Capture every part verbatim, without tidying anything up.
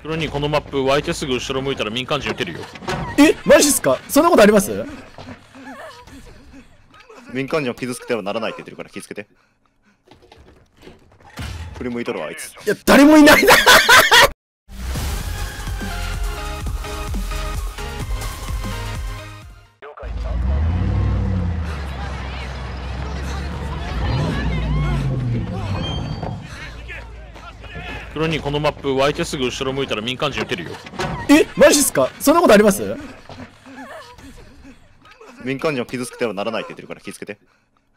黒にこのマップ湧いてすぐ後ろ向いたら民間人撃てるよ。 え、マジっすか？そんなことあります？ 民間人を傷つけてはならないって言ってるから気をつけて。振り向いとるわあいつ。 いや、誰もいないな。 黒にこのマップ湧いてすぐ後ろ向いたら民間人撃てるよ。 え、マジっすか？そんなことあります？ 民間人を傷つけてはならないって言ってるから気をつけて。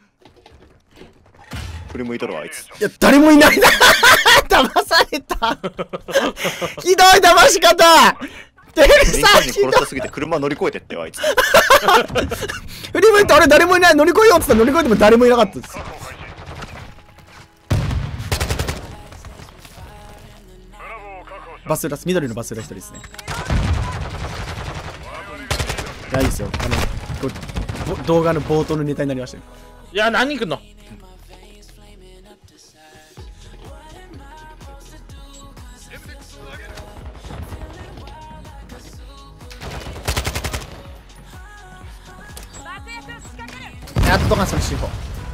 振り向いとるわあいつ。 いや、誰もいないな。騙された。ひどい騙し方。テル民さん、 間人ひどい。 殺したすぎて車乗り越えてってよあいつ。 振り向いて、あれ誰もいない。乗り越えようって言ったら乗り越えても誰もいなかったです。バス裏、緑のバス裏一人ですね。いや、いいですよ。あの、こう動画の冒頭のネタになりましたよ。 いや、何人来んの？ やっとかその進行。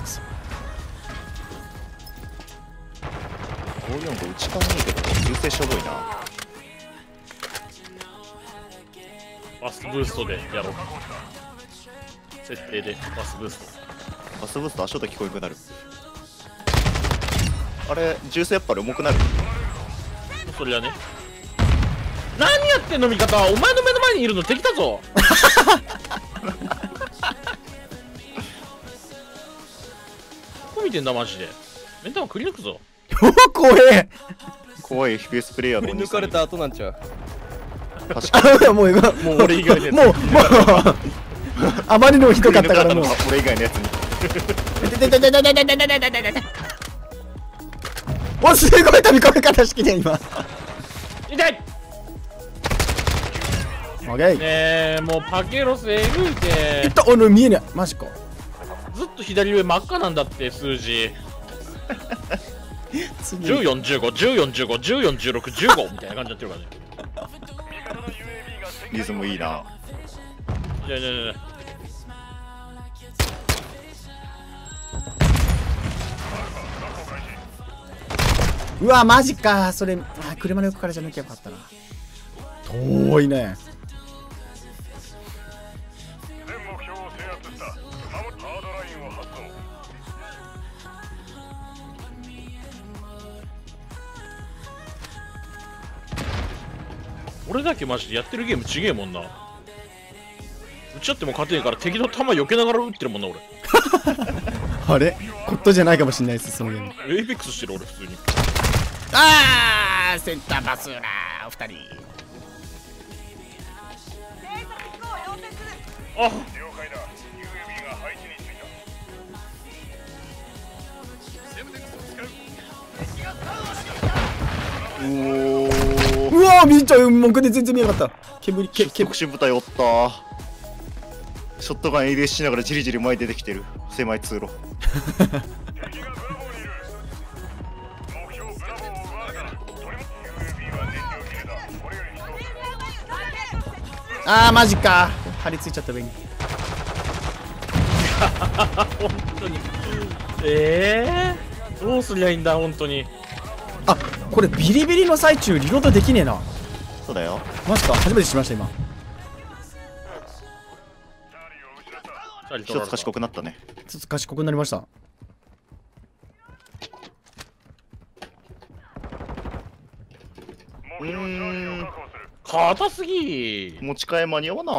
ごじゅうよんご内側にいいけど優勢しょぼいな。 バスブーストでやろう。設定でバスブースト。 バスブースト足音聞こえなくなる。あれ重勢やっぱり重くなる。 それはね。何やってんの味方は。お前の目の前にいるの敵だぞ。どこ見てんだマジで。目ん玉くり抜くぞ。 怖え。 怖い エフピーエス プレイヤーの抜かれた後なんちゃう。 確かにあ、もう、ももう俺以外のやつもう、もう、あまりにもひどかったからもう。 俺以外のやつに。 お、すごい飛び込み方式で今。 痛い。 オッケー。 ねえ、もうパケロスえぐいいてっ。た、俺見えない。マジか。 ずっと左上真っ赤なんだって数字。 次じゅうよん、じゅうご、じゅうよん、じゅうご、じゅうよん、じゅうろく、じゅうごみたいな感じになってるからね。 リズムいいな。 いやいやいやいや。 うわ、マジか。それ、あ、車の横からじゃなきゃよかったな。遠いね。 俺だけマジでやってるゲームちげえもんな。撃ち合っても勝てねえから敵の弾避けながら撃ってるもんな俺。 あれコットじゃないかもしれないです、そのゲーム。 エイペックスしてる俺普通に。 あー、センターバス裏お二人。 あっ、 うわー、見ちゃう。文句で全然見えなかった。煙、け、け、 特殊部隊おった。ショットガン エーディーエス しながらじりじり前に出てきてる狭い通路。 あー、マジか。張り付いちゃった上に。 本当に。ええー、どうすりゃいいんだ本当に。 あ、これビリビリの最中リロードできねえな。 そうだよ。 マジか、初めて知りました今。 一つ賢くなったね。 ちょっと賢くなりました。 うーん、 硬すぎ。 持ち替え間に合わない。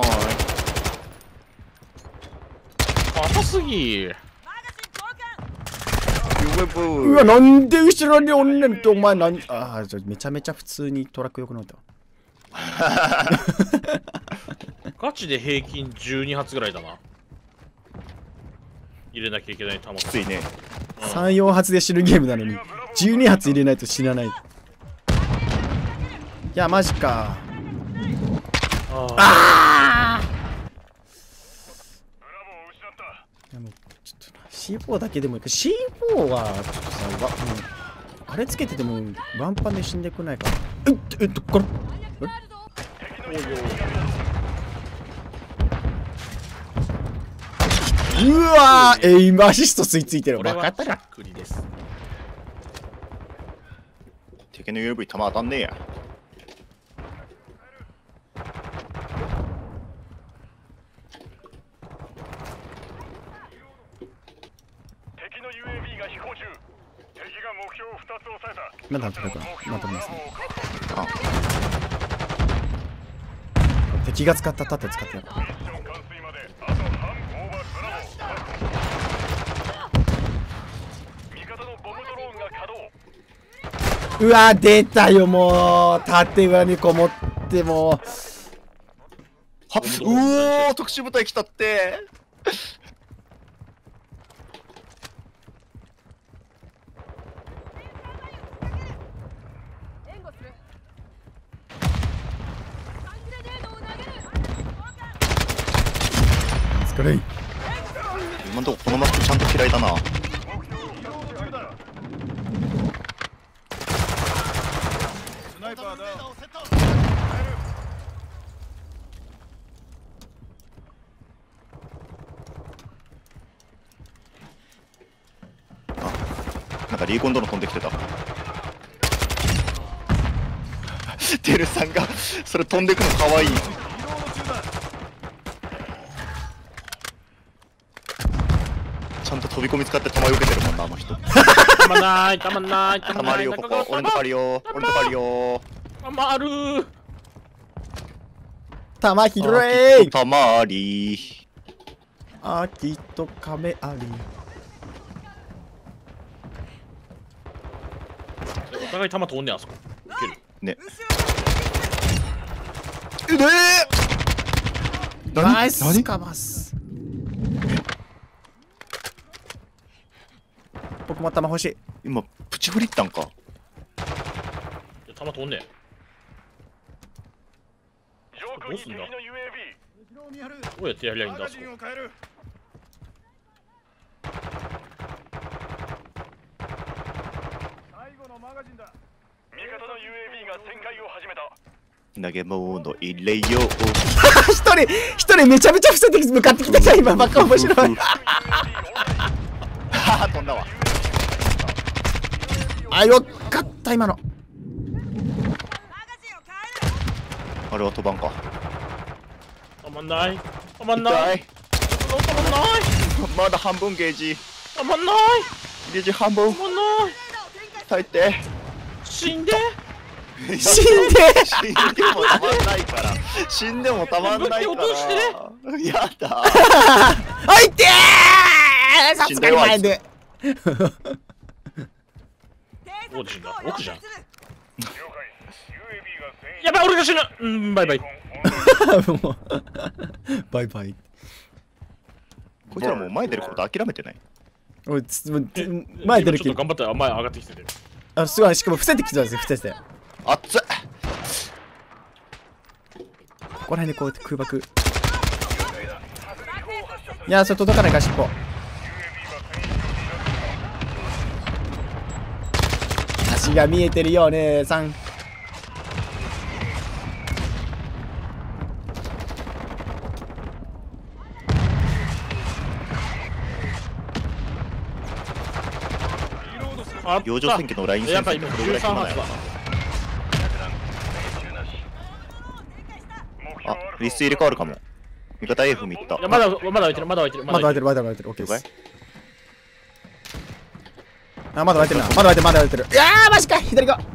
硬すぎ。 うわ、なんで後ろにおんねんってお前なんああ、じゃめちゃめちゃ普通にトラックよくなった。 ガチで平均じゅうに発ぐらいだな。入れなきゃいけない弾。 きついね。 さん、よん発で死ぬゲームなのにじゅうに発入れないと死なない。いや、マジか。 あああ。いやもうちょっと シーフォー だけでもいいか。 シーフォー はちょっとさ、わもうあれつけててもワンパンで死んでくないかな。 えっえっとこれうわーエイムアシスト吸い付いてる。 俺分かったらはしゃっくりです。 敵の ユーブイ 弾当たんねえや。 敵の ユーエービー が飛行中。敵が目標をふたつ抑えた。 まだ取れたまたますね。 あ敵が使った盾使ってやる。 ミッション完遂まであと半オーバーブラボー。味方のボムドローンが稼働。 うわ出たよもう盾裏にこもってもうはっうおー特殊部隊来たってこれ今んとここのマップちゃんと嫌いだな。なんかリーコンドロン飛んできてた。テルさんがそれ飛んでくのかわいい。ちゃんと飛び込み使って弾よけてるもんなあの人。 たまんないたまんないたまんない。 弾あるよここ。俺のとこあるよ。俺のとこあるよ。 たまるー。 玉ひろあえいきっと弾あり。 あきっと亀あり。 お互い弾飛んねんあそこ。いける。 ね。えねえ。何ナイス何カバス。僕も玉欲しい。 今プチフリったんか。 いや弾飛んねん。 上空に敵の ユーエービー。 どうやってやりゃいいんだあそこ。 を変える。最後のマガジンだ。味方の ユーエービーが旋回を始めた。 投げ物入れよう。 一人一人めちゃめちゃ伏せて向かってきてた今バカ面白い。 はは飛んだわ。 あよかった今の。 あれは飛ばんか。 たまんないたまんない痛い。 たまんないまだ半分ゲージ。 たまんないゲージ半分。 たまんない耐えて。 死んで死んで死んでもたまんないから。死んでもたまんないから。 落としてやだ。 おいてーさすがに前で。 どうで死んだ奥じゃん。 了解。ユーエービー が戦やばい俺が死ぬうんバイバイ。 もうバイバイ。 こいつらもう前出ること諦めてない。 おいつもう前出る気ちょっと頑張ったら前上がってきてて。 あすごいしかも伏せてきてたんですよ伏せて。 熱っ。 ここら辺でこうやって空爆。いやーそれ届かないから尻尾。足が見えてるよ姉さん。 あ洋上戦記のライン戦線ってこれぐらい暇だよな。あ、リスト入れ替わるかも。味方 F 見た。 いやまだまだ開いてるまだ開いてるまだ開いてる。 るまだ開いてる OK で了解す。あまだ開いてるなまだ開いてるまだ開いてる。いやーマジか左側。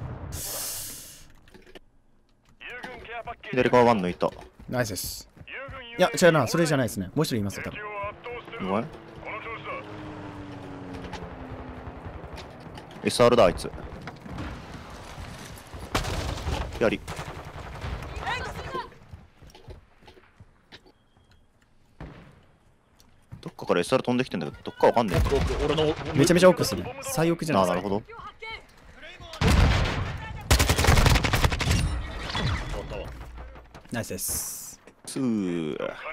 左側ワン抜いた。 ナイスです。いや違うなそれじゃないですね。もう一人いますよ多分。 うまい エスアール だあいつ。やり。どっかから エスアール 飛んできてんだけど、どっかわかんねえ。 俺のめちゃめちゃ奥っすね。最奥じゃなああ、 いですか。 なるほど。 ナイスです。 スー。